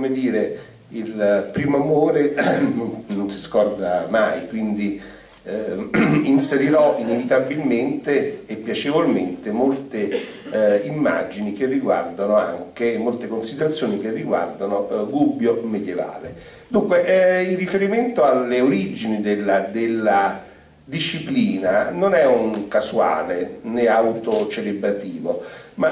come dire, il primo amore non si scorda mai, quindi inserirò inevitabilmente e piacevolmente molte immagini che riguardano anche, molte considerazioni che riguardano Gubbio medievale. Dunque, il riferimento alle origini della disciplina non è un casuale né autocelebrativo, ma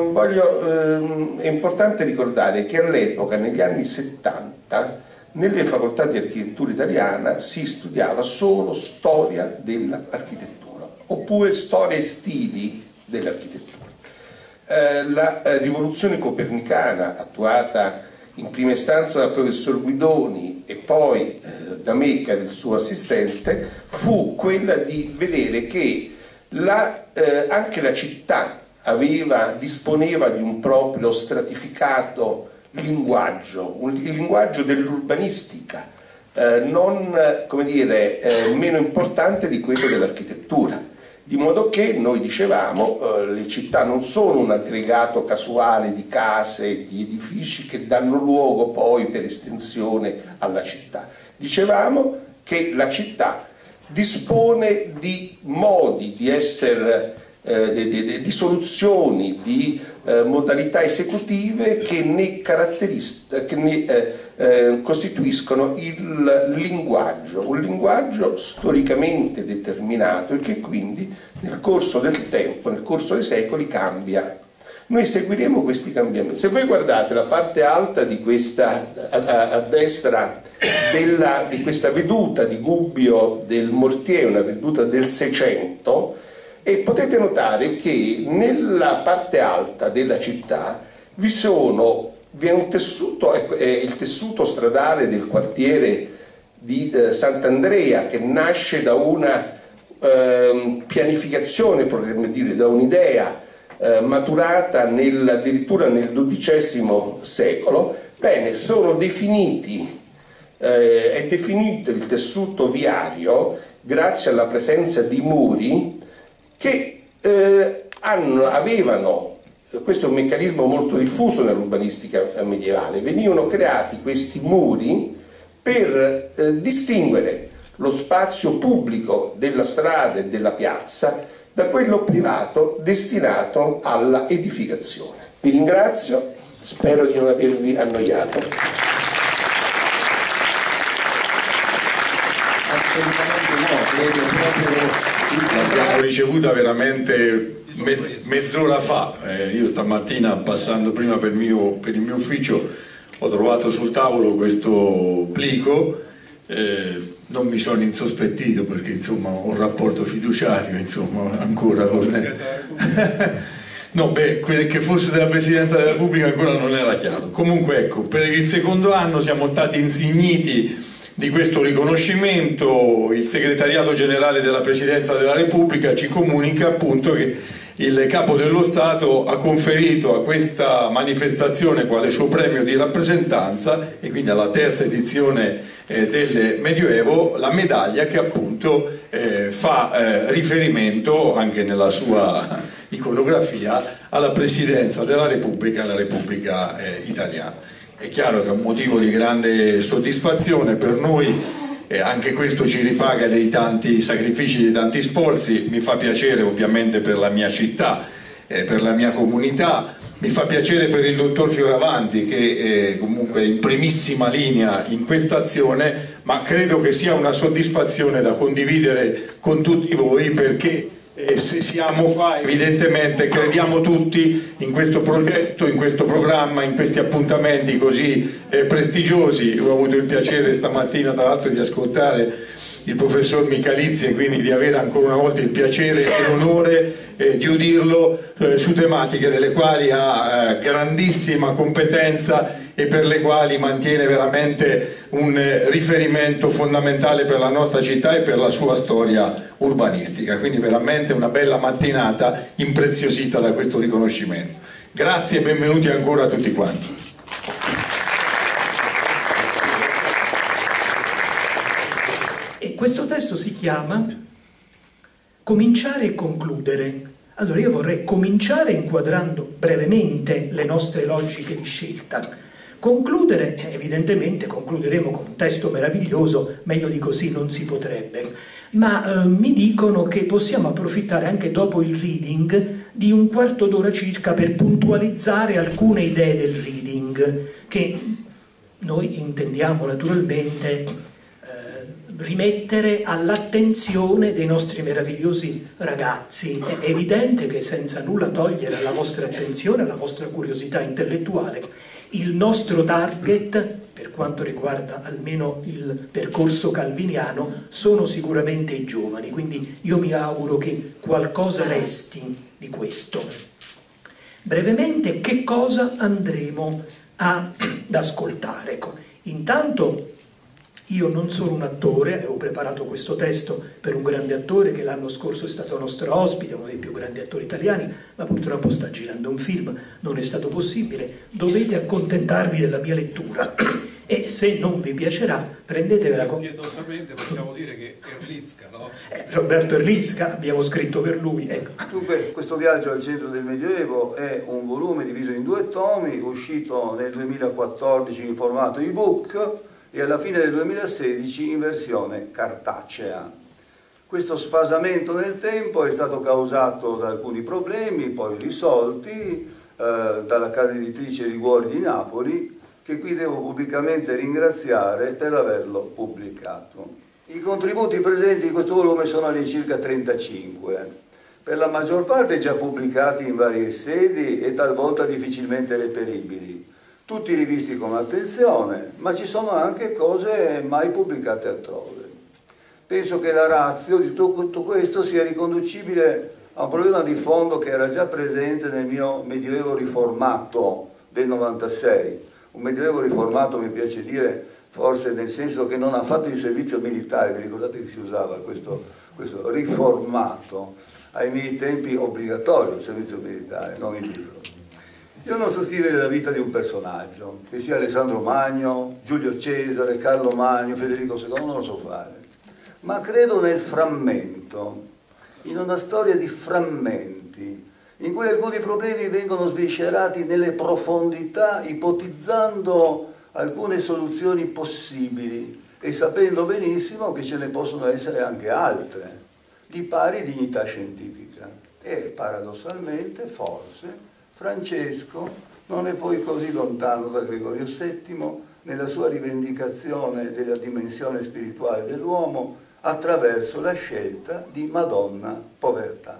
è importante ricordare che all'epoca, negli anni 70, nelle facoltà di architettura italiana si studiava solo storia dell'architettura, oppure storia e stili dell'architettura. La rivoluzione copernicana, attuata in prima istanza dal professor Guidoni e poi da me, che era il suo assistente, fu quella di vedere che anche la città disponeva di un proprio stratificato linguaggio, il linguaggio dell'urbanistica, non, come dire, meno importante di quello dell'architettura. Di modo che noi dicevamo le città non sono un aggregato casuale di case, di edifici che danno luogo poi per estensione alla città. Dicevamo che la città dispone di modi di essere, di soluzioni, di modalità esecutive che ne costituiscono il linguaggio, un linguaggio storicamente determinato e che quindi nel corso del tempo, nel corso dei secoli cambia. Noi seguiremo questi cambiamenti. Se voi guardate la parte alta di questa, a destra di questa veduta di Gubbio del Mortier, una veduta del 600, e potete notare che nella parte alta della città vi è un tessuto, il tessuto stradale del quartiere di Sant'Andrea, che nasce da una pianificazione, potremmo dire, da un'idea maturata addirittura nel XII secolo. Bene, è definito il tessuto viario grazie alla presenza di muri che avevano, questo è un meccanismo molto diffuso nell'urbanistica medievale, venivano creati questi muri per distinguere lo spazio pubblico della strada e della piazza da quello privato destinato alla edificazione. Vi ringrazio, spero di non avervi annoiato. Assolutamente no, l'abbiamo ricevuta veramente mezz'ora fa. Io stamattina, passando prima per il mio ufficio, ho trovato sul tavolo questo plico, non mi sono insospettito perché insomma ho un rapporto fiduciario, insomma, ancora con no, beh, che fosse della Presidenza della Repubblica ancora non era chiaro. Comunque ecco, per il secondo anno siamo stati insigniti di questo riconoscimento. Il Segretariato Generale della Presidenza della Repubblica ci comunica appunto che il Capo dello Stato ha conferito a questa manifestazione quale suo premio di rappresentanza, e quindi alla terza edizione del Medioevo, la medaglia che appunto fa riferimento anche nella sua iconografia alla Presidenza della Repubblica e alla Repubblica Italiana. È chiaro che è un motivo di grande soddisfazione per noi, anche questo ci ripaga dei tanti sacrifici, dei tanti sforzi. Mi fa piacere ovviamente per la mia città, per la mia comunità, mi fa piacere per il dottor Fioravanti che comunque è in primissima linea in questa azione, ma credo che sia una soddisfazione da condividere con tutti voi, perché se siamo qua evidentemente crediamo tutti in questo progetto, in questo programma, in questi appuntamenti così prestigiosi. Ho avuto il piacere stamattina tra l'altro di ascoltare il professor Michalizzi e quindi di avere ancora una volta il piacere e l'onore di udirlo su tematiche delle quali ha grandissima competenza e per le quali mantiene veramente un riferimento fondamentale per la nostra città e per la sua storia urbanistica. Quindi veramente una bella mattinata impreziosita da questo riconoscimento. Grazie e benvenuti ancora a tutti quanti. E questo testo si chiama Cominciare e concludere. Allora io vorrei cominciare inquadrando brevemente le nostre logiche di scelta. Concludere, evidentemente concluderemo con un testo meraviglioso, meglio di così non si potrebbe, ma mi dicono che possiamo approfittare anche dopo il reading di un quarto d'ora circa per puntualizzare alcune idee del reading, che noi intendiamo naturalmente rimettere all'attenzione dei nostri meravigliosi ragazzi. È evidente che, senza nulla togliere alla vostra attenzione, alla vostra curiosità intellettuale, il nostro target, per quanto riguarda almeno il percorso calviniano, sono sicuramente i giovani, quindi io mi auguro che qualcosa resti di questo. Brevemente, che cosa andremo ad ascoltare? Ecco, intanto io non sono un attore, avevo preparato questo testo per un grande attore che l'anno scorso è stato nostro ospite, uno dei più grandi attori italiani, ma purtroppo sta girando un film, non è stato possibile, dovete accontentarvi della mia lettura e se non vi piacerà prendetevela con... Pietosamente possiamo dire che Erlitzka, no? Roberto Erlitzka, abbiamo scritto per lui. Ecco. Dunque, questo viaggio al centro del Medioevo è un volume diviso in 2 tomi, uscito nel 2014 in formato ebook e alla fine del 2016 in versione cartacea. Questo sfasamento nel tempo è stato causato da alcuni problemi, poi risolti dalla casa editrice Liguori di Napoli, che qui devo pubblicamente ringraziare per averlo pubblicato. I contributi presenti in questo volume sono all'incirca 35, per la maggior parte già pubblicati in varie sedi e talvolta difficilmente reperibili. Tutti rivisti con attenzione, ma ci sono anche cose mai pubblicate altrove. Penso che la ratio di tutto questo sia riconducibile a un problema di fondo che era già presente nel mio Medioevo riformato del 96. Un Medioevo riformato, mi piace dire, forse nel senso che non ha fatto il servizio militare, vi ricordate che si usava questo riformato, ai miei tempi obbligatorio il servizio militare, non il libro. Io non so scrivere la vita di un personaggio, che sia Alessandro Magno, Giulio Cesare, Carlo Magno, Federico II, non lo so fare, ma credo nel frammento, in una storia di frammenti, in cui alcuni problemi vengono sviscerati nelle profondità, ipotizzando alcune soluzioni possibili e sapendo benissimo che ce ne possono essere anche altre, di pari dignità scientifica. E paradossalmente, forse, Francesco non è poi così lontano da Gregorio VII nella sua rivendicazione della dimensione spirituale dell'uomo attraverso la scelta di Madonna Povertà.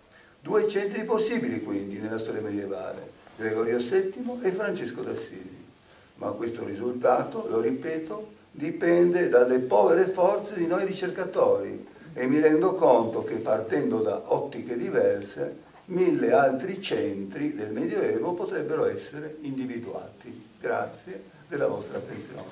2 centri possibili quindi nella storia medievale, Gregorio VII e Francesco d'Assisi. Ma questo risultato, lo ripeto, dipende dalle povere forze di noi ricercatori e mi rendo conto che partendo da ottiche diverse 1000 altri centri del Medioevo potrebbero essere individuati. Grazie della vostra attenzione.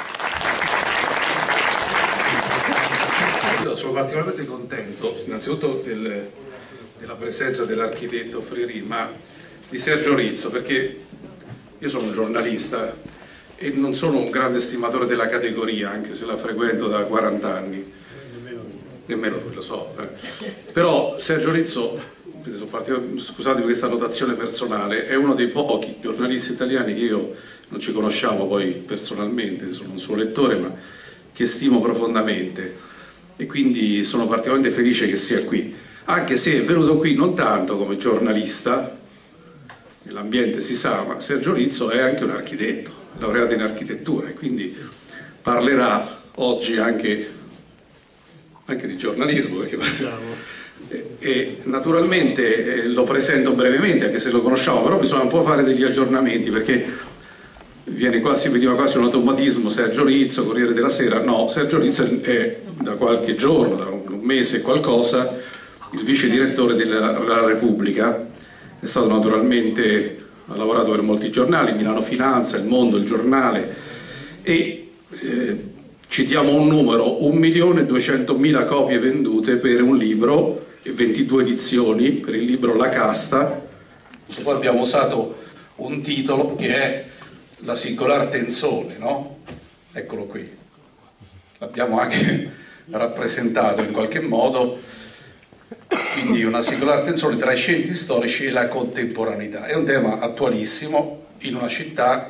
Io sono particolarmente contento, innanzitutto della presenza dell'architetto Freri, ma di Sergio Rizzo, perché io sono un giornalista e non sono un grande stimatore della categoria, anche se la frequento da 40 anni. Nemmeno lui lo so. Però Sergio Rizzo, scusate questa notazione personale, è uno dei pochi giornalisti italiani che io non ci conosciamo poi personalmente, sono un suo lettore, ma che stimo profondamente e quindi sono particolarmente felice che sia qui, anche se è venuto qui non tanto come giornalista, nell'ambiente si sa, ma Sergio Rizzo è anche un architetto, laureato in architettura e quindi parlerà oggi anche di giornalismo, perché e naturalmente lo presento brevemente, anche se lo conosciamo, però bisogna un po' fare degli aggiornamenti, perché veniva quasi un automatismo. Sergio Rizzo, Corriere della Sera. No, Sergio Rizzo è da qualche giorno, da un mese e qualcosa, il vice direttore della Repubblica. È stato naturalmente, ha lavorato per molti giornali, Milano Finanza, Il Mondo, Il Giornale, e citiamo un numero: 1.200.000 copie vendute per un libro e 22 edizioni per il libro La Casta. Poi abbiamo usato un titolo che è La singolar tenzone, no? Eccolo qui, l'abbiamo anche rappresentato in qualche modo, quindi una singolar tenzone tra i centri storici e la contemporaneità. È un tema attualissimo in una città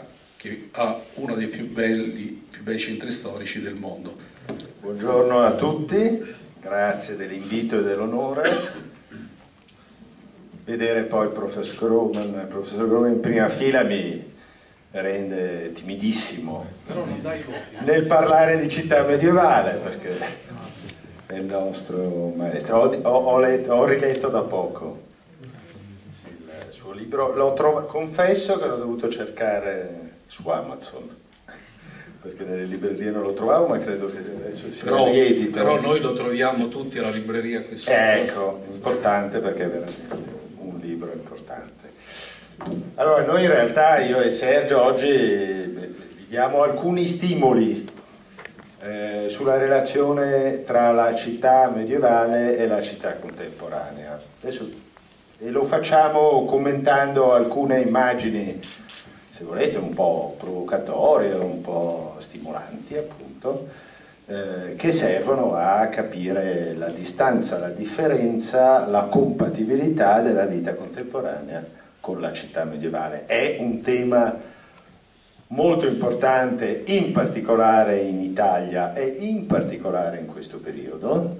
che ha uno dei più bei centri storici del mondo. Buongiorno a tutti, grazie dell'invito e dell'onore. Vedere poi il professor Grohmann in prima fila mi rende timidissimo nel parlare di città medievale, perché è il nostro maestro. Ho riletto da poco il suo libro, confesso che l'ho dovuto cercare su Amazon, perché nelle librerie non lo trovavo, ma credo che adesso sia riedito. Però noi lo troviamo tutti alla libreria qui sotto. Ecco, importante, perché è veramente un libro importante. Allora, noi in realtà, io e Sergio, oggi vi diamo alcuni stimoli sulla relazione tra la città medievale e la città contemporanea. E lo facciamo commentando alcune immagini, se volete, un po' provocatorie, un po' stimolanti, appunto, che servono a capire la distanza, la differenza, la compatibilità della vita contemporanea con la città medievale. È un tema molto importante, in particolare in Italia e in particolare in questo periodo.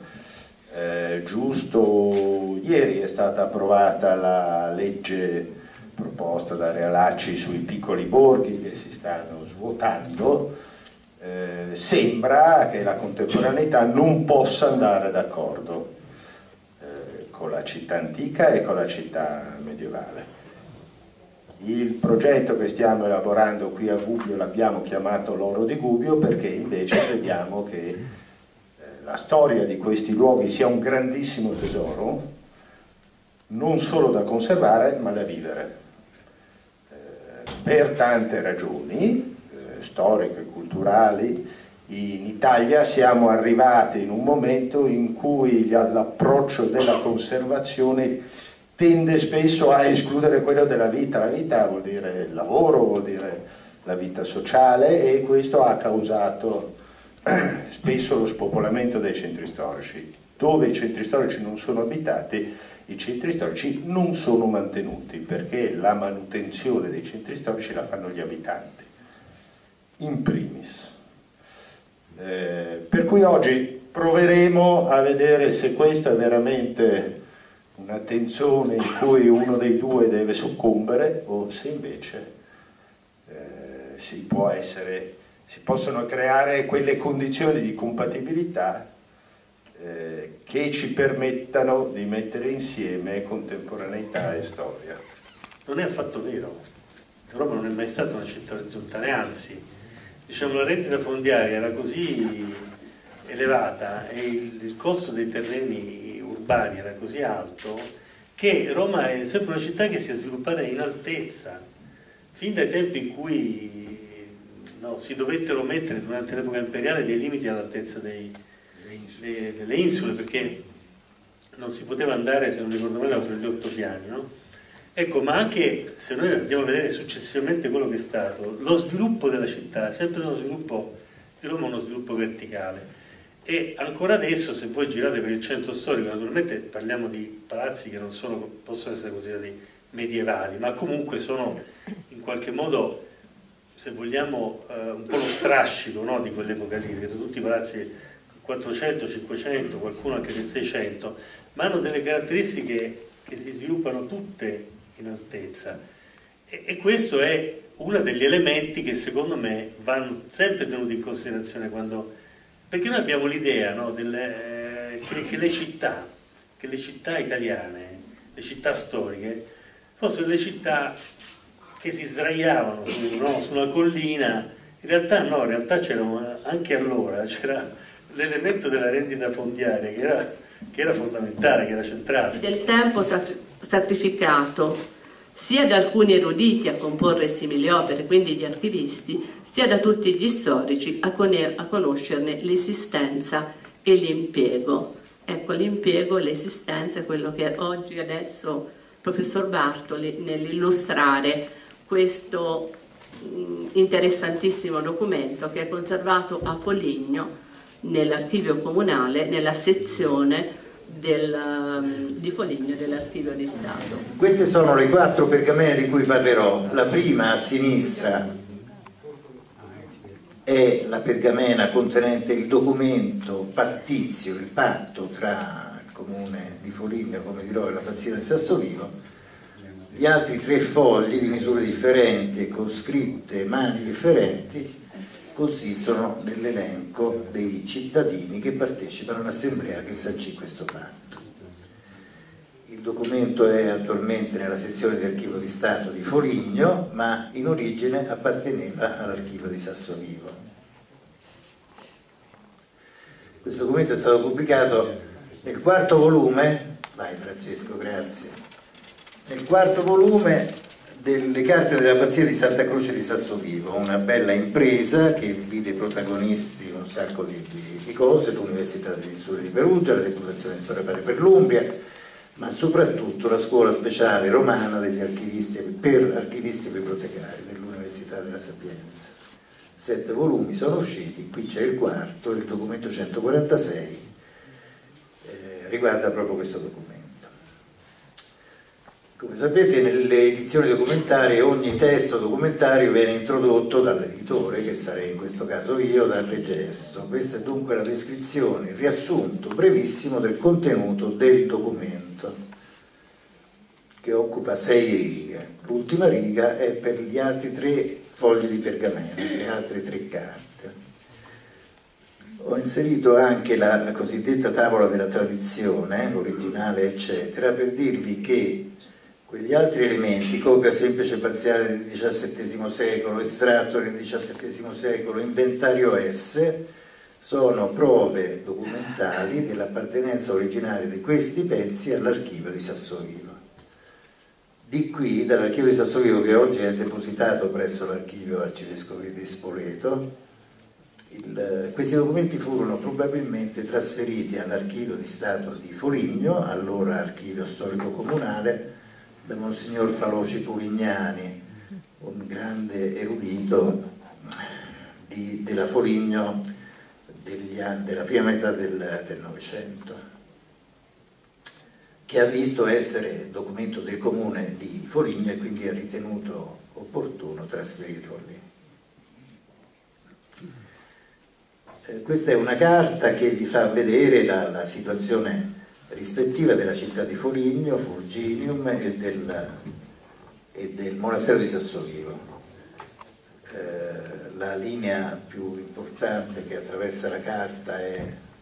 Giusto ieri è stata approvata la legge proposta da Realacci sui piccoli borghi che si stanno svuotando. Sembra che la contemporaneità non possa andare d'accordo con la città antica e con la città medievale. Il progetto che stiamo elaborando qui a Gubbio l'abbiamo chiamato l'Oro di Gubbio, perché invece crediamo che la storia di questi luoghi sia un grandissimo tesoro, non solo da conservare ma da vivere, per tante ragioni storiche e culturali. In Italia siamo arrivati in un momento in cui l'approccio della conservazione tende spesso a escludere quello della vita. La vita vuol dire lavoro, vuol dire la vita sociale, e questo ha causato spesso lo spopolamento dei centri storici. Dove i centri storici non sono abitati, i centri storici non sono mantenuti, perché la manutenzione dei centri storici la fanno gli abitanti, in primis. Per cui oggi proveremo a vedere se questo è veramente una tensione in cui uno dei due deve soccombere, o se invece si possono creare quelle condizioni di compatibilità che ci permettano di mettere insieme contemporaneità e storia. Non è affatto vero. Roma non è mai stata una città orizzontale, anzi, diciamo, la rendita fondiaria era così elevata e il costo dei terreni urbani era così alto che Roma è sempre una città che si è sviluppata in altezza, fin dai tempi in cui si dovettero mettere durante l'epoca imperiale dei limiti all'altezza delle insule, perché non si poteva andare, se non ricordo male, oltre gli 8 piani, no? Ecco, ma anche se noi andiamo a vedere successivamente quello che è stato, lo sviluppo della città è sempre uno sviluppo di Roma, uno sviluppo verticale. E ancora adesso, se voi girate per il centro storico, naturalmente parliamo di palazzi che non possono essere considerati medievali, ma comunque sono in qualche modo, se vogliamo, un po' lo strascico, no, di quell'epoca lì, che sono tutti palazzi 400, 500, qualcuno anche del 600, ma hanno delle caratteristiche che si sviluppano tutte in altezza. E questo è uno degli elementi che secondo me vanno sempre tenuti in considerazione quando... Perché noi abbiamo l'idea, no, che le città italiane, le città storiche, fossero le città che si sdraiavano su una collina. In realtà no, in realtà c'era anche allora l'elemento della rendita fondiaria che era fondamentale, che era centrale. Del tempo sacrificato sia da alcuni eruditi a comporre simili opere, quindi gli archivisti, sia da tutti gli storici a conoscerne l'esistenza e l'impiego. Ecco, l'impiego e l'esistenza è quello che oggi adesso il professor Bartoli, nell'illustrare questo interessantissimo documento che è conservato a Foligno nell'archivio comunale, nella sezione di Foligno dell'Archivio di Stato. Queste sono le 4 pergamene di cui parlerò. La prima a sinistra è la pergamena contenente il documento pattizio, il patto tra il comune di Foligno, come dirò, e l'abbazia di Sassovivo. Gli altri 3 fogli di misure differenti e con scritte mani differenti consistono nell'elenco dei cittadini che partecipano all'assemblea che sancì questo patto. Il documento è attualmente nella sezione di Archivio di Stato di Foligno, ma in origine apparteneva all'Archivio di Sassovivo. Questo documento è stato pubblicato nel 4º volume, vai Francesco, grazie, nel 4º volume delle carte dell'abbazia di Santa Croce di Sassovivo, una bella impresa che vide protagonisti un sacco di cose, l'Università degli Studi di Perugia, la Deputazione di Storia per l'Umbria, ma soprattutto la scuola speciale romana degli archivisti per bibliotecari dell'Università della Sapienza. 7 volumi sono usciti, qui c'è il 4º, il documento 146 riguarda proprio questo documento. Come sapete, nelle edizioni documentarie ogni testo documentario viene introdotto dall'editore, che sarei in questo caso io, dal Regesto. Questa è dunque la descrizione, il riassunto brevissimo del contenuto del documento, che occupa 6 righe. L'ultima riga è per gli altri 3 fogli di pergamena, le altre 3 carte. Ho inserito anche la cosiddetta tavola della tradizione, originale eccetera, per dirvi che quegli altri elementi, copia semplice parziale del XVII secolo, estratto del XVII secolo, inventario S, sono prove documentali dell'appartenenza originaria di questi pezzi all'archivio di Sassovivo. Di qui, dall'archivio di Sassovivo, che oggi è depositato presso l'archivio arcivescovile di Spoleto, questi documenti furono probabilmente trasferiti all'archivio di Stato di Foligno, allora archivio storico comunale, da Monsignor Faloci Pulignani, un grande erudito della Foligno della prima metà del Novecento, che ha visto essere documento del comune di Foligno e quindi ha ritenuto opportuno trasferirlo lì. Questa è una carta che vi fa vedere la situazione rispettiva della città di Foligno, Fulginium e del monastero di Sassovivo. La linea più importante che attraversa la carta è,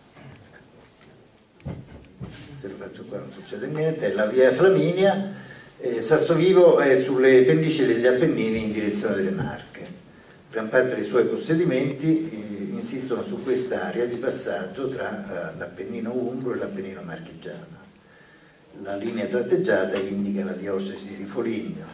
se lo faccio qua non succede niente, è la via Flaminia. Sassovivo è sulle pendici degli Appennini in direzione delle Marche. Gran parte dei suoi possedimenti insistono su quest'area di passaggio tra l'Appennino Umbro e l'Appennino Marchigiano. La linea tratteggiata indica la diocesi di Foligno.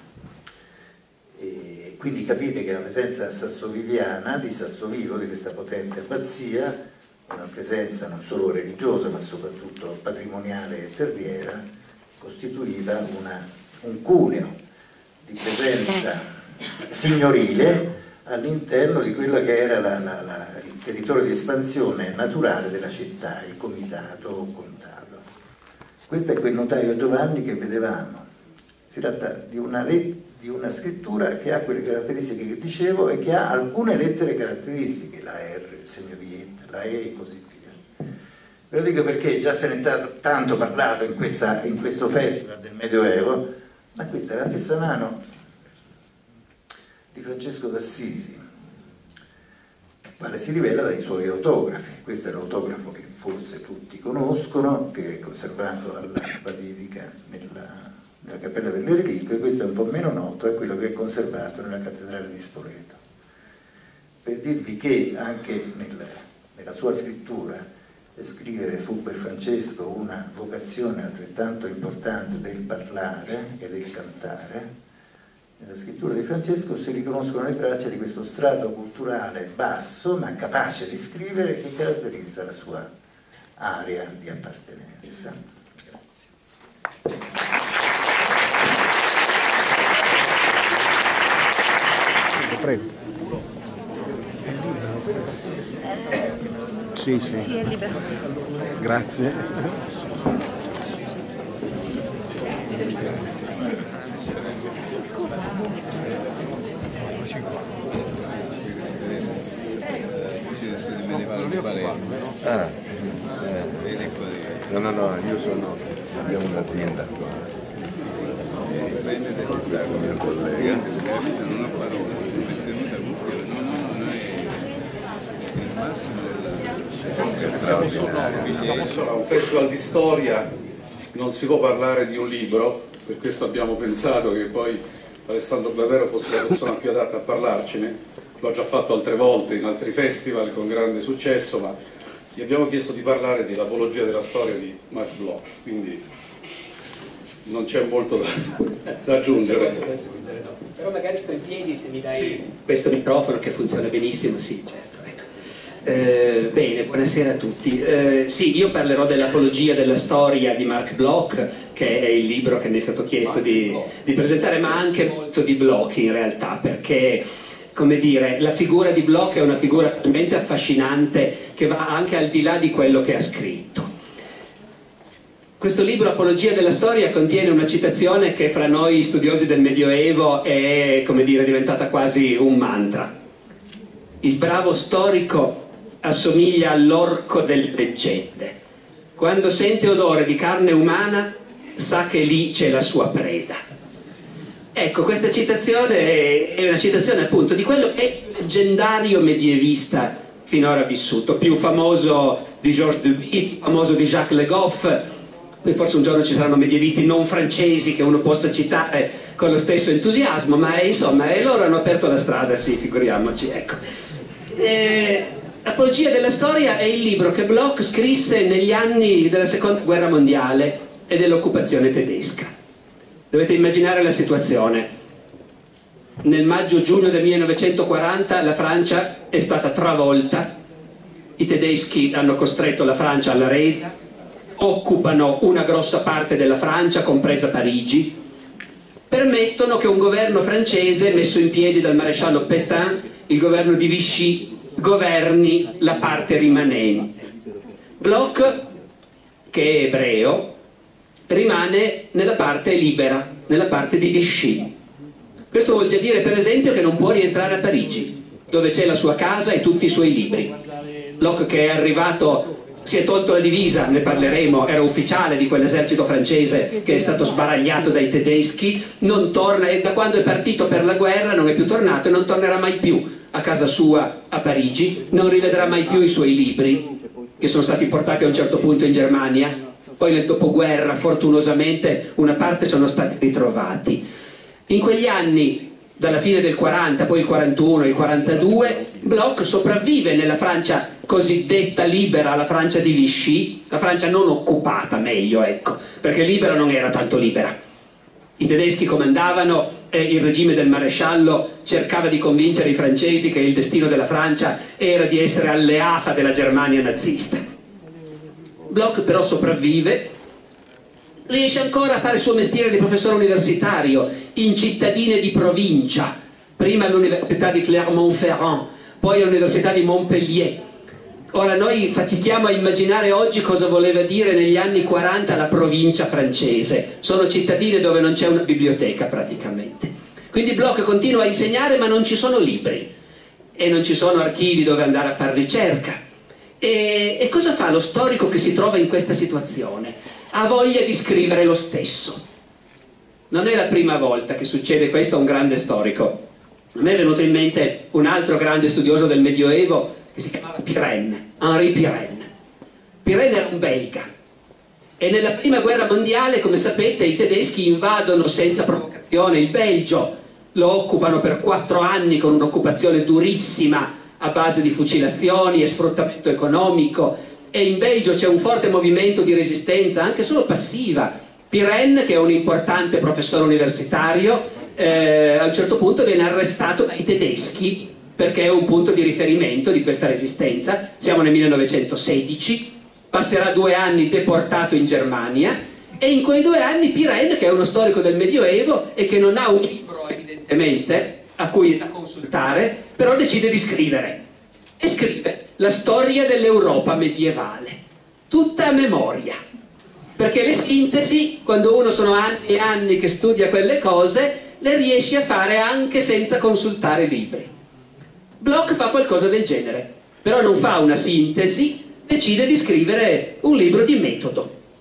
E quindi capite che la presenza sassoviviana di Sassovivo, di questa potente abbazia, una presenza non solo religiosa ma soprattutto patrimoniale e terriera, costituiva un cuneo di presenza signorile all'interno di quello che era il territorio di espansione naturale della città, il comitato o contado. Questo è quel notaio Giovanni che vedevamo. Si tratta di una scrittura che ha quelle caratteristiche che dicevo e che ha alcune lettere caratteristiche, la R, il segno di et, la E e così via. Ve lo dico perché già se ne è tanto parlato in questo festival del Medioevo, ma questa è la stessa mano di Francesco d'Assisi, il quale si rivela dai suoi autografi. Questo è l'autografo che forse tutti conoscono, che è conservato alla Basilica nella Cappella delle Reliquie. Questo è un po' meno noto, è quello che è conservato nella Cattedrale di Spoleto. Per dirvi che anche nella sua scrittura scrivere fu per Francesco una vocazione altrettanto importante del parlare e del cantare. Nella scrittura di Francesco si riconoscono le tracce di questo strato culturale basso ma capace di scrivere, che caratterizza la sua area di appartenenza. Grazie. Prego. Sì, sì. Sì, è libero. Grazie. No, io abbiamo un'azienda qua. La mia collega. Non ha parola, siamo solo a un festival di storia, non si può parlare di un libro, per questo abbiamo pensato che poi Alessandro Barbero fosse la persona più adatta a parlarcene. L'ho già fatto altre volte in altri festival con grande successo, ma gli abbiamo chiesto di parlare dell'apologia della storia di Marc Bloch, quindi non c'è molto da aggiungere. Però magari sto in piedi se mi dai questo microfono che funziona benissimo, sì, certo. Bene, buonasera a tutti. Sì, io parlerò dell'apologia della storia di Marc Bloch, che è il libro che mi è stato chiesto di presentare, ma anche molto di Bloch in realtà, perché, come dire, la figura di Bloch è una figura talmente affascinante che va anche al di là di quello che ha scritto. Questo libro, Apologia della storia, contiene una citazione che fra noi studiosi del Medioevo è, come dire, diventata quasi un mantra. Il bravo storico assomiglia all'orco delle leggende. Quando sente odore di carne umana, sa che lì c'è la sua preda. Ecco, questa citazione è una citazione appunto di quello che è il leggendario medievista finora vissuto, più famoso di Georges Duby, più famoso di Jacques Le Goff. Poi forse un giorno ci saranno medievisti non francesi che uno possa citare con lo stesso entusiasmo, ma insomma loro hanno aperto la strada, sì, figuriamoci, ecco. Apologia della storia è il libro che Bloch scrisse negli anni della seconda guerra mondiale e dell'occupazione tedesca. Dovete immaginare la situazione. Nel maggio-giugno del 1940 la Francia è stata travolta, i tedeschi hanno costretto la Francia alla resa, occupano una grossa parte della Francia, compresa Parigi, permettono che un governo francese messo in piedi dal maresciallo Pétain, il governo di Vichy, governi la parte rimanente. Bloch, che è ebreo, rimane nella parte libera, nella parte di Vichy. Questo vuol già dire, per esempio, che non può rientrare a Parigi, dove c'è la sua casa e tutti i suoi libri. Bloch, che è arrivato, si è tolto la divisa, ne parleremo, era ufficiale di quell'esercito francese che è stato sbaragliato dai tedeschi, non torna, e da quando è partito per la guerra non è più tornato e non tornerà mai più a casa sua a Parigi, non rivedrà mai più i suoi libri, che sono stati portati a un certo punto in Germania, poi nel dopoguerra fortunosamente una parte sono stati ritrovati. In quegli anni, dalla fine del 40, poi il 41, il 42, Bloch sopravvive nella Francia cosiddetta libera, la Francia di Vichy, la Francia non occupata, meglio, ecco, perché libera non era tanto libera. I tedeschi comandavano e il regime del maresciallo cercava di convincere i francesi che il destino della Francia era di essere alleata della Germania nazista. Bloch però sopravvive, riesce ancora a fare il suo mestiere di professore universitario in cittadine di provincia, prima all'Università di Clermont-Ferrand, poi all'Università di Montpellier. Ora noi fatichiamo a immaginare oggi cosa voleva dire negli anni 40 la provincia francese. Sono cittadine dove non c'è una biblioteca praticamente. Quindi Bloch continua a insegnare, ma non ci sono libri e non ci sono archivi dove andare a fare ricerca. E cosa fa lo storico che si trova in questa situazione? Ha voglia di scrivere lo stesso. Non è la prima volta che succede questo a un grande storico. A me è venuto in mente un altro grande studioso del Medioevo che si chiamava Pirenne, Henri Pirenne. Pirenne era un belga e nella prima guerra mondiale, come sapete, i tedeschi invadono senza provocazione il Belgio, lo occupano per 4 anni con un'occupazione durissima a base di fucilazioni e sfruttamento economico, e in Belgio c'è un forte movimento di resistenza anche solo passiva. Pirenne, che è un importante professore universitario, a un certo punto viene arrestato dai tedeschi perché è un punto di riferimento di questa resistenza. Siamo nel 1916, passerà 2 anni deportato in Germania, e in quei 2 anni Pirenne, che è uno storico del Medioevo e che non ha un libro evidentemente a cui consultare, però decide di scrivere, e scrive la storia dell'Europa medievale, tutta a memoria, perché le sintesi, quando uno sono anni e anni che studia quelle cose, le riesce a fare anche senza consultare libri. Bloch fa qualcosa del genere, però non fa una sintesi, decide di scrivere un libro di metodo,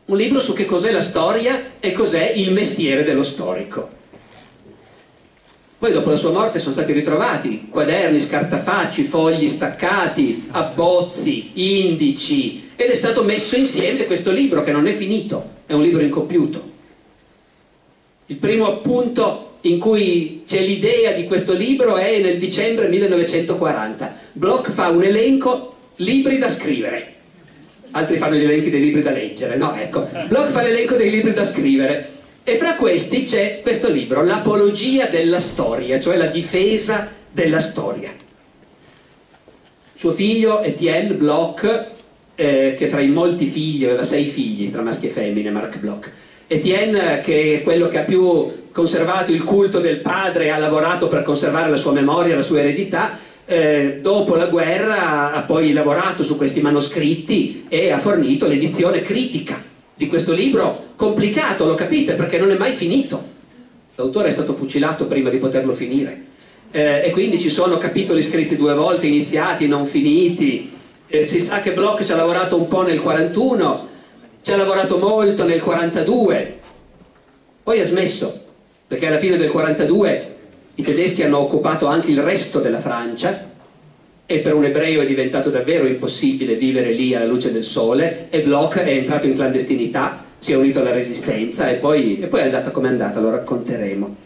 un libro su che cos'è la storia e cos'è il mestiere dello storico. Poi dopo la sua morte sono stati ritrovati quaderni, scartafacci, fogli staccati, abbozzi, indici, ed è stato messo insieme questo libro che non è finito, è un libro incompiuto. Il primo appunto in cui c'è l'idea di questo libro è nel dicembre 1940. Bloch fa un elenco libri da scrivere, altri fanno gli elenchi dei libri da leggere, no? Ecco, Bloch fa l'elenco dei libri da scrivere. E fra questi c'è questo libro, l'apologia della storia, cioè la difesa della storia. Suo figlio Etienne Bloch, che fra i molti figli, aveva 6 figli tra maschi e femmine, Marc Bloch. Etienne, che è quello che ha più conservato il culto del padre, ha lavorato per conservare la sua memoria, la sua eredità, dopo la guerra ha poi lavorato su questi manoscritti e ha fornito l'edizione critica di questo libro complicato, lo capite, perché non è mai finito. L'autore è stato fucilato prima di poterlo finire, e quindi ci sono capitoli scritti 2 volte, iniziati, non finiti. Si sa che Bloch ci ha lavorato un po' nel 41, ci ha lavorato molto nel 42, poi ha smesso, perché alla fine del 42 i tedeschi hanno occupato anche il resto della Francia, e per un ebreo è diventato davvero impossibile vivere lì alla luce del sole, e Bloch è entrato in clandestinità, si è unito alla resistenza e poi è andata come è andata, lo racconteremo.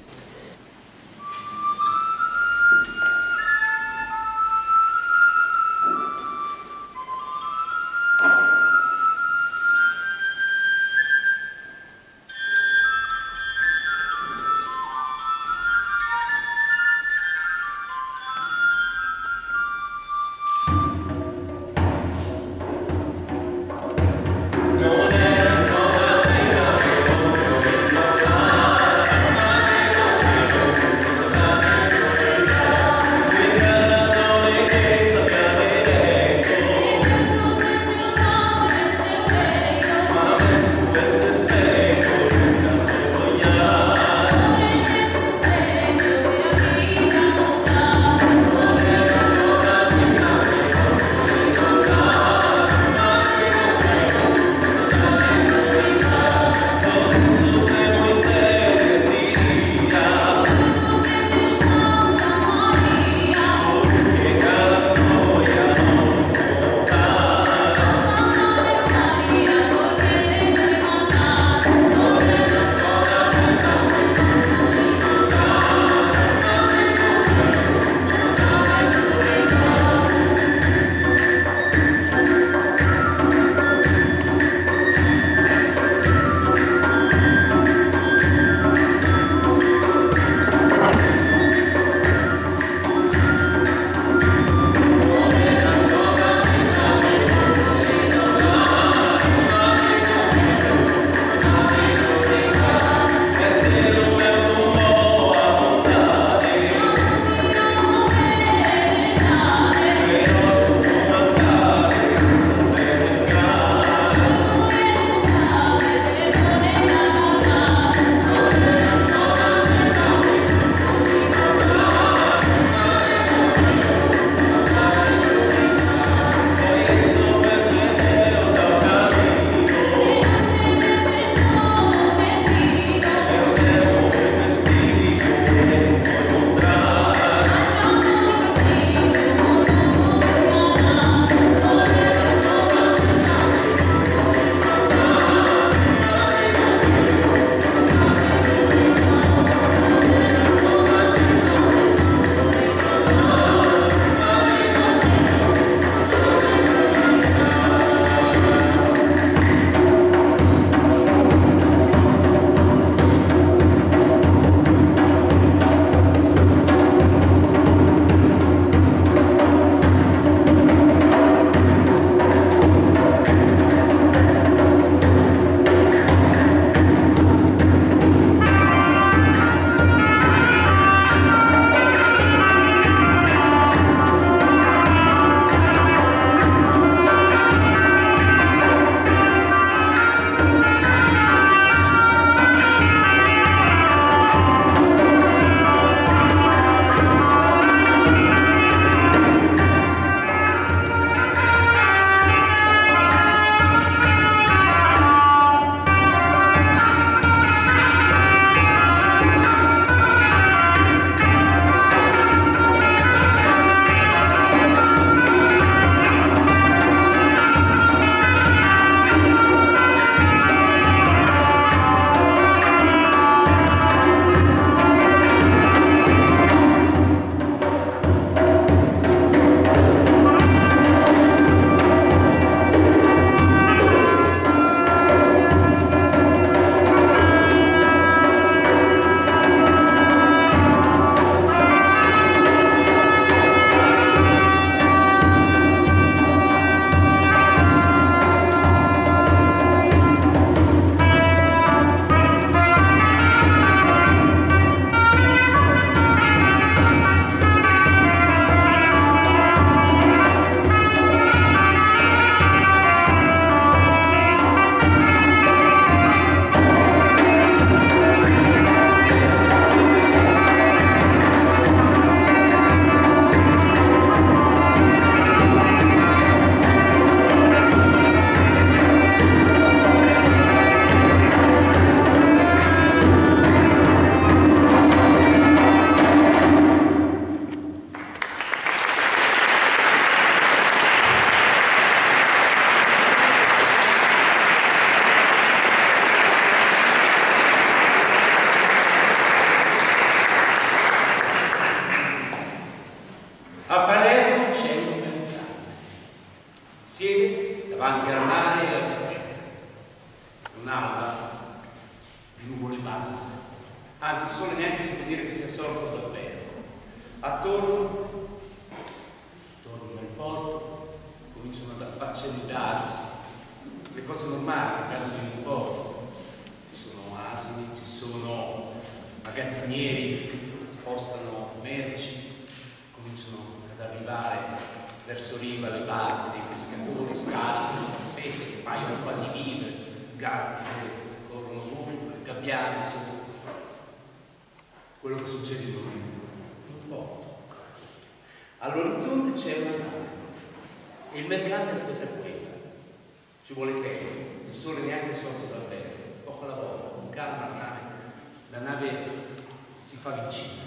un'alba di nuvole basse, anzi il sole neanche si può dire che sia sorto davvero. Attorno nel porto cominciano ad affaccendarsi le cose normali che accadono in un porto. Ci sono asini, ci sono magazzinieri che spostano merci, cominciano ad arrivare verso riva le barche dei pescatori, scarpe, cassette che paiono quasi vive, gatti che corrono ovunque, gabbiani, sono quello che succede in un porto. All'orizzonte c'è una nave e il mercante aspetta quella. Ci vuole tempo, il sole neanche è sorto dal vento, poco alla volta, con calma la nave si fa vicina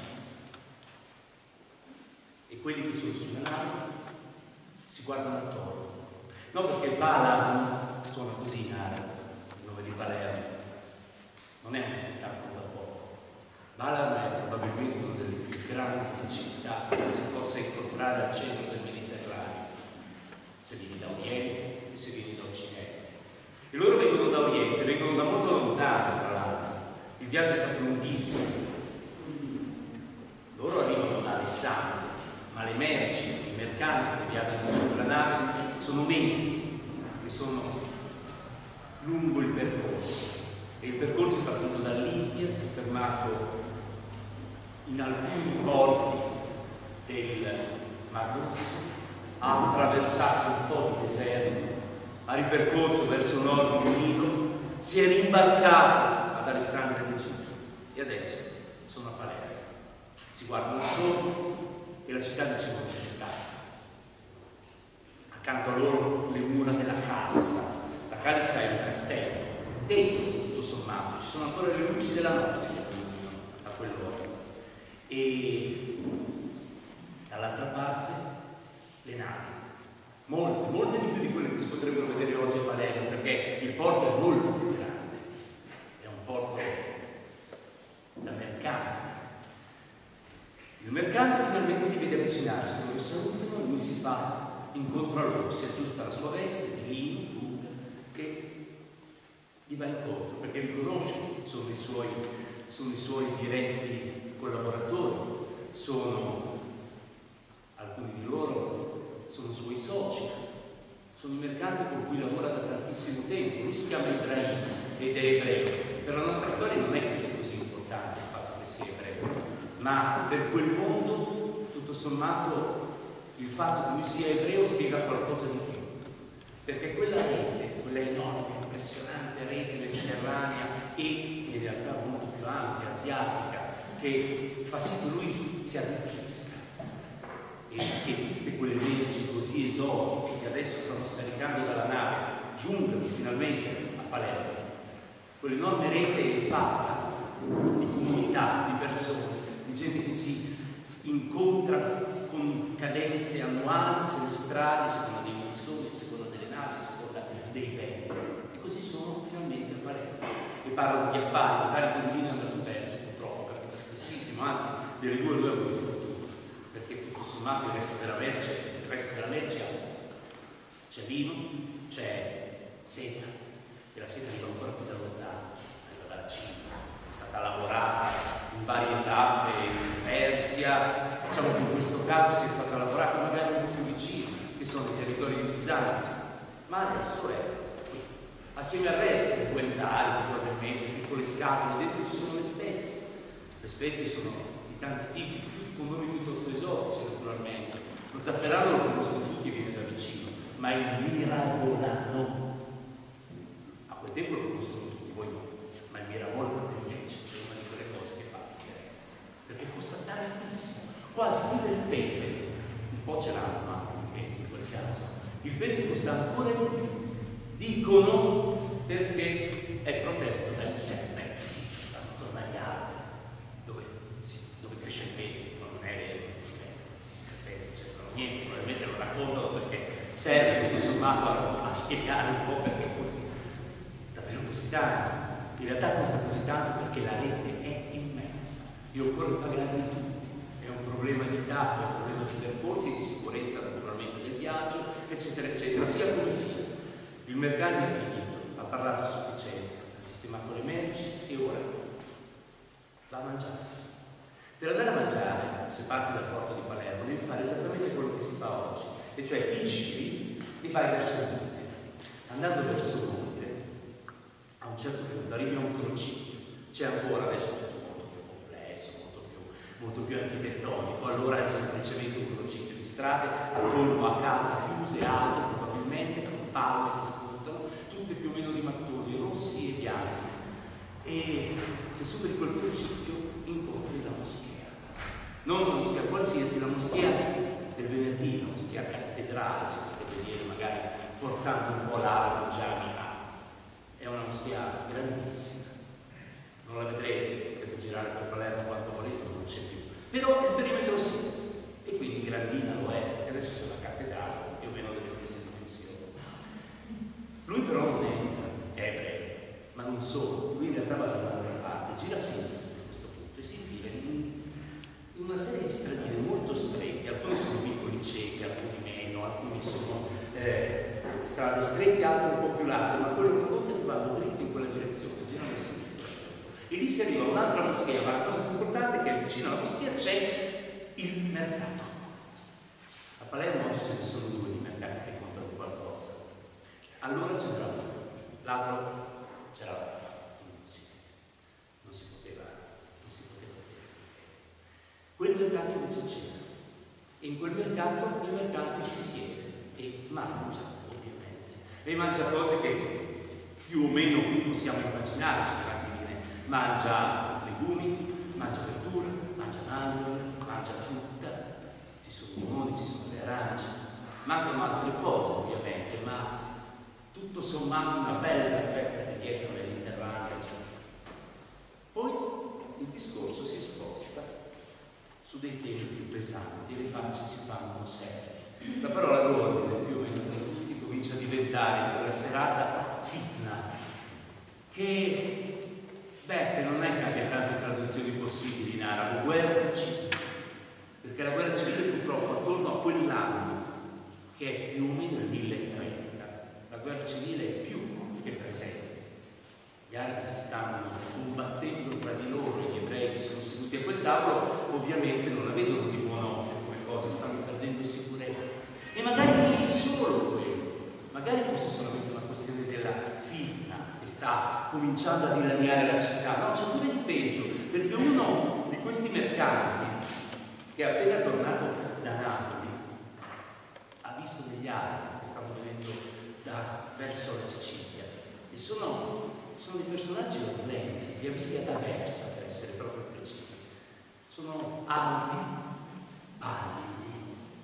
e quelli che sono sulla nave si guardano attorno. Non perché Balaam suona così in arabo, il nome di Palermo, non è uno spettacolo da poco. Balaam è probabilmente una delle più grandi città che si possa incontrare al centro del Mediterraneo, se vieni da Oriente e se vieni da Occidente. E loro vengono da Oriente, vengono da molto lontano, tra l'altro. Il viaggio è stato lunghissimo. Loro arrivano da Alessandria, ma le merci, i mercanti che viaggiano sulla nave sono mesi che sono lungo il percorso. E il percorso è partito da Libia, si è fermato in alcuni porti del Mar Rosso, ha attraversato un po' di deserto, ha ripercorso verso nord il Nilo, si è rimbarcato ad Alessandria d'Egitto e adesso sono a Palermo. Si guardano attorno e la città di Civita. Accanto a loro le mura della Calissa. La Calissa è un castello, dentro tutto sommato ci sono ancora le luci della notte a quell'ora. E dall'altra parte le navi, molte di più di quelle che si potrebbero vedere oggi a Palermo, perché il porto è molto più grande, è un porto da mercante. Il mercante finalmente li vede avvicinarsi, loro salutano, lui si fa incontro a loro, si aggiusta la sua veste di lino, lunga, e gli va incontro perché li conosce, sono i suoi diretti collaboratori, alcuni di loro sono suoi soci, sono i mercanti con cui lavora da tantissimo tempo. Lui si chiama Ibrahim ed è ebreo. Per la nostra storia non è che sia così importante il fatto che sia ebreo, ma per quel mondo, tutto sommato, il fatto che lui sia ebreo spiega qualcosa di più, perché quella rete, quella enorme, impressionante rete mediterranea e in realtà molto più ampia, asiatica, che fa sì che lui si arricchisca e che tutte quelle merci così esotiche che adesso stanno scaricando dalla nave giungano finalmente a Palermo. Quell'enorme rete è fatta di comunità, di persone, di gente che si incontra con cadenze annuali, semestrali, a seconda dei monsoni, a seconda delle navi, a seconda dei venti. E così sono finalmente a Palermo. E parlano di affari, magari con il vino è andato perso, purtroppo, capita spessissimo, anzi, delle due lui ha avuto fortuna, perché tutto sommato il resto della merce è a posto. C'è vino, c'è seta, e la seta arriva ancora più da lontano, arriva dalla Cina, è stata lavorata in varie tappe in Persia, diciamo che in questo caso sia stata lavorata magari un po' più vicino, che sono i territori di Bisanzio, ma adesso è qui, assieme al resto, i guentari, probabilmente, piccole scatole, dentro ci sono le spezie sono di tanti tipi, tutti con nomi piuttosto esotici naturalmente. Lo zafferano lo conoscono tutti, viene da vicino, ma il mirabolano a quel tempo lo conoscono tutti, voi no, ma il mirabolano invece è una di quelle cose che fa la differenza, perché costa tantissimo, quasi più del pepe, un po' ce l'hanno anche il pepe in quel caso, il pepe costa ancora di più, dicono perché è protetto dagli serpenti che stanno attorno agli alberi dove cresce il pepe, ma non è vero, i serpenti non c'entrano niente, probabilmente lo raccontano perché serve tutto sommato a spiegare un po' perché costa davvero così tanto. In realtà costa così tanto perché la rete è immensa e occorre pagarli tutti, è un problema di tappe, è un problema di percorsi, di sicurezza naturalmente del viaggio, eccetera eccetera, sia come sia. Il mercante è finito, ha parlato a sufficienza, sistemato le merci e ora va a mangiare. Per andare a mangiare, se parti dal porto di Palermo, devi fare esattamente quello che si fa oggi, e cioè ti giri e vai verso il monte. Andando verso il monte, a un certo punto arrivi a un crocicchio, c'è ancora, adesso è tutto molto più complesso, molto più architettonico, allora è semplicemente un crocicchio di strade attorno a case chiuse, alte probabilmente, con palme che spuntano, tutte più o meno di mattoni rossi e bianchi. E se superi quel crocicchio incontri la moschea, non una moschea qualsiasi, la moschea del venerdì, la moschea cattedrale, si potrebbe dire magari forzando un po' l'arco Jamia. È una moschea grandissima, non la vedrete, potete girare per Palermo quanto volete, non c'è più, però il perimetro sì, e quindi grandina lo è, e adesso c'è la cattedrale più o meno delle stesse dimensioni. Lui però non è ebreo, ma non solo, lui in realtà va dall'altra parte, gira a sinistra a questo punto e si infila in una serie di stradine molto strette, alcune sono piccoli ciechi, alcuni meno, alcuni sono strade strette, altre un po' più larghe, ma quello che conta è che vanno dritti in quella direzione, girano a sinistra. E lì si arriva a un'altra moschea, ma la cosa più importante è che vicino alla moschea c'è il mercato. A Palermo oggi ce ne sono due di mercati che contano qualcosa. Allora c'era uno, l'altro c'era non si poteva vedere. Quel mercato invece c'era, e in quel mercato il mercante si siede e mangia, ovviamente, e mangia cose che più o meno possiamo immaginarci, mangia legumi, mangia verdura, mangia mandorle, mangia frutta, ci sono i limoni, ci sono le arance, mancano altre cose ovviamente, ma tutto sommato una bella fetta di dieta mediterranea. Poi il discorso si sposta su dei temi più pesanti e le facce si fanno serie. La parola d'ordine più o meno tra tutti comincia a diventare in quella serata fitna, che non è che abbia tante traduzioni possibili in arabo, guerra civile, perché la guerra civile purtroppo attorno a quell'anno, che è più o meno il 1030, la guerra civile è più che presente. Gli arabi si stanno combattendo tra di loro e gli ebrei che sono seduti a quel tavolo ovviamente non la vedono di buon occhio come cosa, stanno perdendo sicurezza. E magari fosse solo quello, magari fosse solamente una questione della fitna che sta cominciando a dilaniare la città. No, c'è pure di peggio, perché uno di questi mercanti che è appena tornato da Napoli ha visto degli arabi che stanno venendo verso la Sicilia e sono dei personaggi orrendi, li ha visti ad Aversa per essere proprio precisi. Sono alti, pallidi,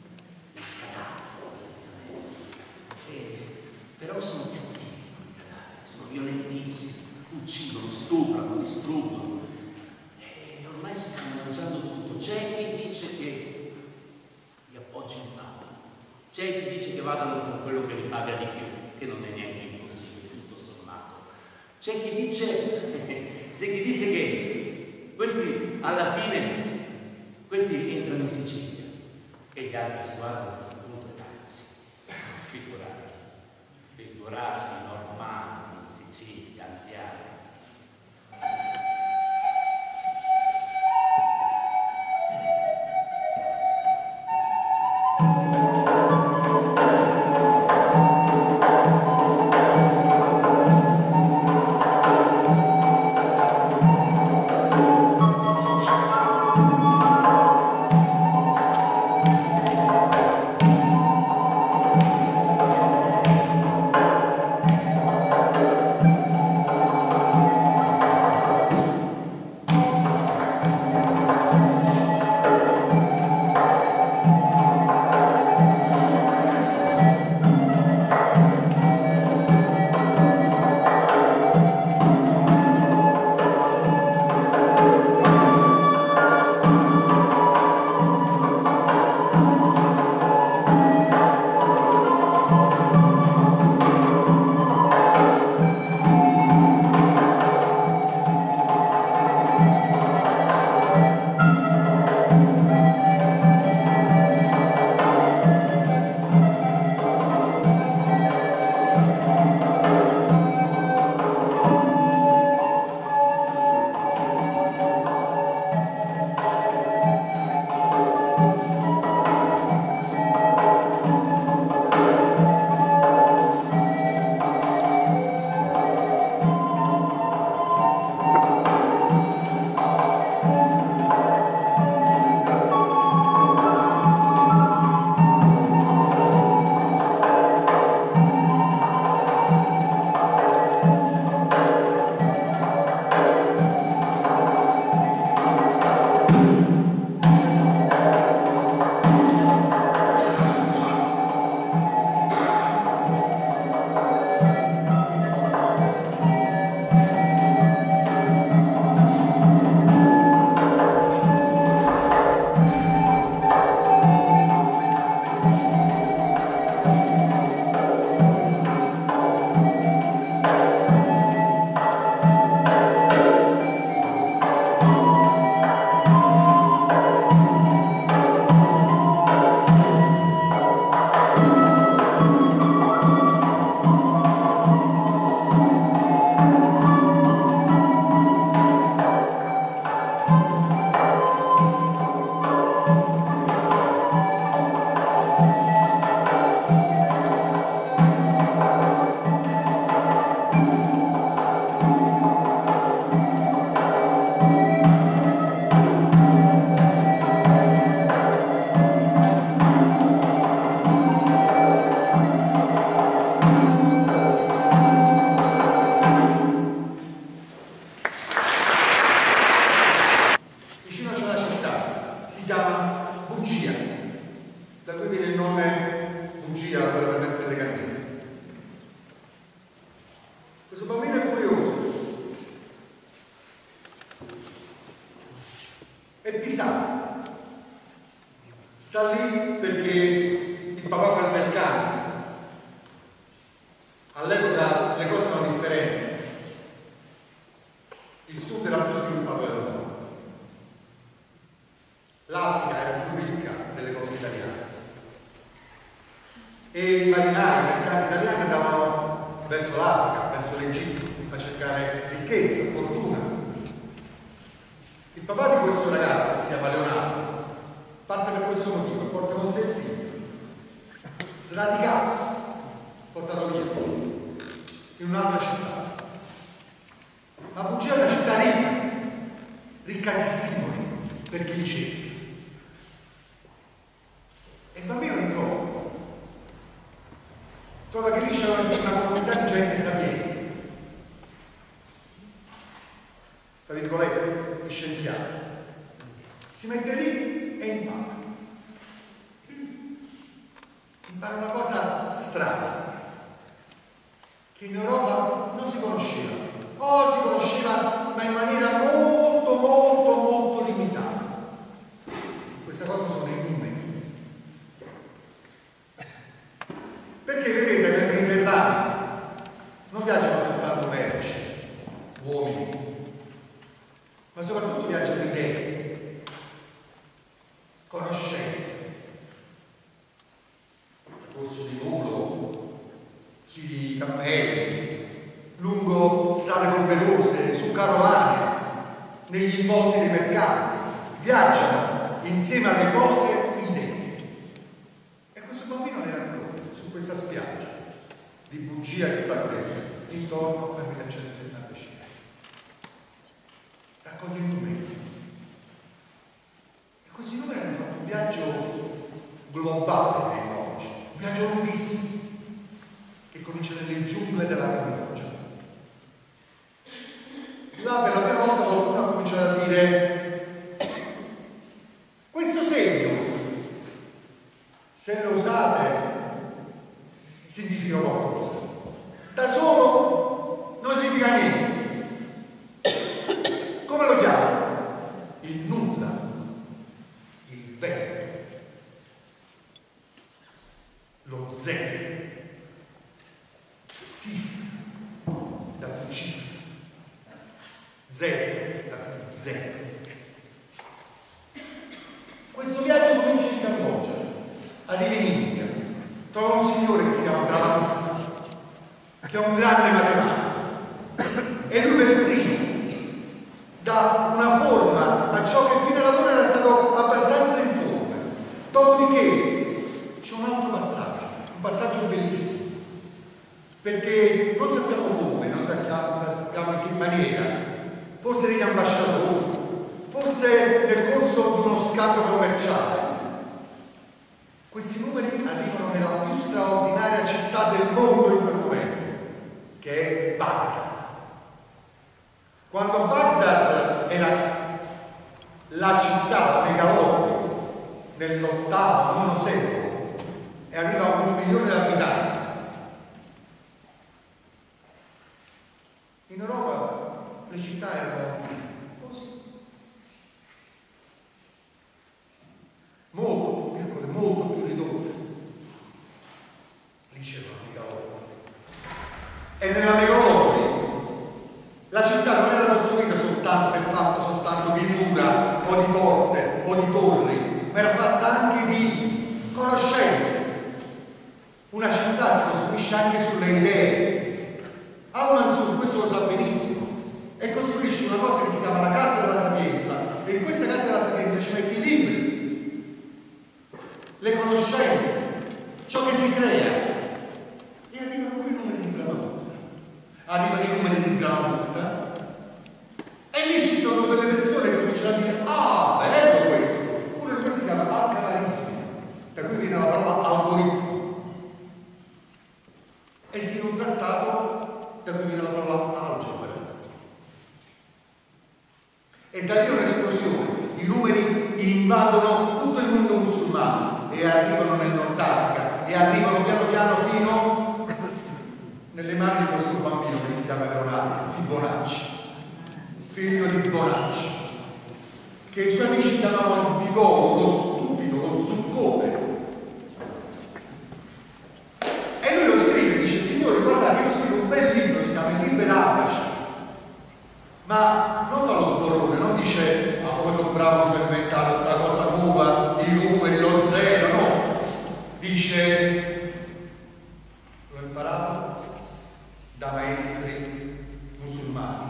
cadaveri, però sono cattivi i cadaveri, sono violentissimi, uccidono, stuprano, distruggono e ormai si stanno mangiando tutto. C'è chi dice che li appoggi in Papa, c'è chi dice che vadano con quello che li paga di più, che non è neanche impossibile, tutto sommato. C'è chi dice che questi alla fine entrano in Sicilia e gli altri si guardano a questo punto e figurarsi normali in Sicilia, andiamo. è Pisano. Sta lì perché il papà fa il mercante. All'epoca le cose erano differenti. Il sud era più sviluppato del nord. L'Africa era più ricca delle coste italiane. E i marinai, i mercanti italiani andavano verso l'Africa, verso l'Egitto, a cercare ricchezza, fortuna. Il papà di questo ragazzo, che si chiama Leonardo, parte per questo motivo, porta con sé il figlio, sradicato, portato via in un'altra città. Ma Bugia è una città ricca di stimoli per chi li cerca. E il bambino li trova che lì c'è una comunità di gente sapiente, tra virgolette, scienziati. Si mette lì e impara una cosa strana che in Europa non si conosceva, o si conosceva ma in maniera molto molto molto limitata. Questa cosa sono i numeri. Perché vedete nel Mediterraneo non viaggiano soltanto merci, uomini, ma soprattutto viaggiano idee, conoscenze, corso di volo, sui cammelli, lungo strade polverose, su carovane, negli monti dei mercati, viaggiano insieme alle cose idee. E questo bambino ne racconta su questa spiaggia di Bugia che batteva intorno al 1975. Raccoglie i numeri. E questi numeri hanno fatto un viaggio globale nei oggi, un viaggio lunghissimo che comincia nelle giungle della Cambogia. Là per la prima volta qualcuno ha cominciato a dire: questo segno, se lo usate, significa qualcosa. Da solo non significa niente. Come lo chiamano? Il nulla, il vento, lo zero, sifra, da più cifra, zero, da più zero. Questo viaggio comincia in Cambogia, arriva in India, trova un signore che si chiama Brahma, che è un grande matematico, e lui per primo dà una forma a ciò che fino ad allora era stato abbastanza informe. Dopodiché c'è un altro passaggio, un passaggio bellissimo, perché non sappiamo come, non sappiamo in che maniera, forse degli ambasciatori, forse nel corso di uno scambio commerciale, questi numeri arrivano nella più straordinaria città del mondo in quel momento, che è Baghdad. Quando Baghdad era la città, la megalopoli, nell'8º, 9 secolo, e aveva 1 milione di abitanti. In Europa le città erano così, molto più piccole, molto più ridotte. Lì c'era una megalopoli. E nella megalopoli la città non era costruita soltanto e fatta soltanto di mura o di porte o di torri, ma era fatta anche di conoscenze. Una città si costruisce anche sulle idee. Al-Mansur questo lo sa benissimo e costruisce una cosa che si chiama la Casa della Sapienza, e in questa Casa della Sapienza ci mette i libri, le conoscenze, ciò che si crea, e arrivano pure i numeri di Brahmaputta. Arrivano i numeri di Brahmaputta e lì ci sono delle persone che cominciano a dire: ah, bello questo. Uno di questi si chiama alcavarismo, da cui viene la parola algoritmo, e scrive un trattato da cui viene la parola algebra, e da lì un'esplosione. I numeri invadono tutto il mondo musulmano e arrivano nel Nord Africa e arrivano piano piano fino nelle mani di questo bambino che si chiama Leonardo, Fibonacci, figlio di Fibonacci. che i suoi amici chiamavano bigolo, lo stupido, lo zuccone. E lui lo scrive, dice: signori, guardate, io scrivo un bel libro, si chiama Il Liberabaci, ma non fa lo sborone, non dice: ma come sono bravo, mi sono inventato questa cosa nuova, i numeri, lo zero, no. Dice: l'ho imparato da maestri musulmani,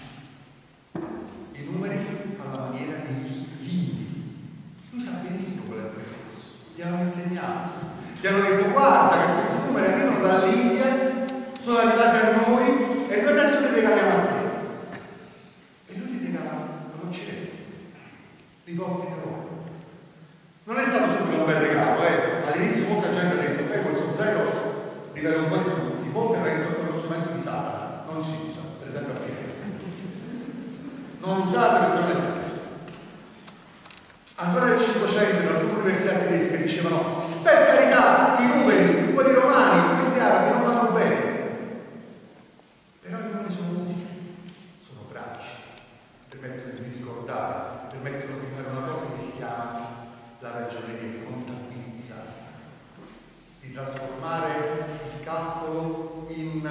i numeri alla maniera degli indi. Lui sa benissimo qual è il percorso, gli hanno insegnato, gli hanno detto: guarda che questi numeri arrivano dall'India, sono arrivati a noi e noi adesso li regaliamo a te. E lui li regala all'Occidente, li porta in Europa. Non è stato subito un bel regalo, all'inizio molta gente ha detto: questo zero rivela un po' di tutti, molti hanno detto che è uno strumento di Satana, non si usa, per esempio a Firenze. Non usate perché non è cazzo. Ancora nel 500 in alcune università tedesche dicevano: per carità, i numeri, quelli romani, questi arabi non vanno bene. Però i numeri sono utili, sono pratici, permettono di ricordare, permettono di fare una cosa che si chiama la ragioneria contabilizzata, di trasformare il calcolo in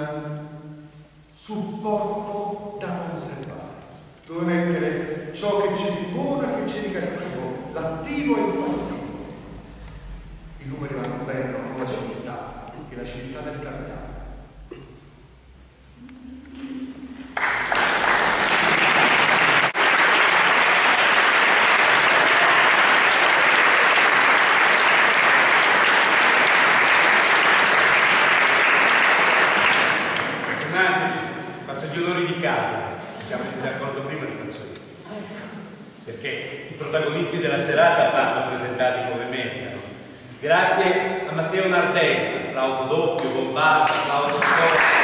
supporto da conservare, dove mettere ciò che c'è di buono e che c'è di cattivo, l'attivo e il passivo. I numeri vanno bene, non la civiltà, che è la civiltà del capitale. Faccio gli onori di casa, ci siamo messi d'accordo prima, li faccio io. Perché i protagonisti della serata vanno presentati come meritano. Grazie a Matteo Nardelli, flauto doppio, bombarda, flauto scorso.